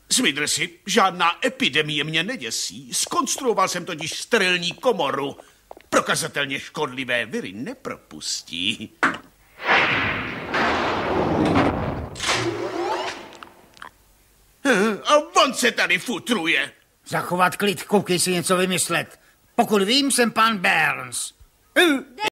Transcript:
Smithers, žádná epidemie mě neděsí. Zkonstruoval jsem totiž sterilní komoru. Prokazatelně škodlivé viry nepropustí. A on se tady futruje. Zachovat klid, koukej si něco vymyslet. Pokud vím, jsem pan Burns.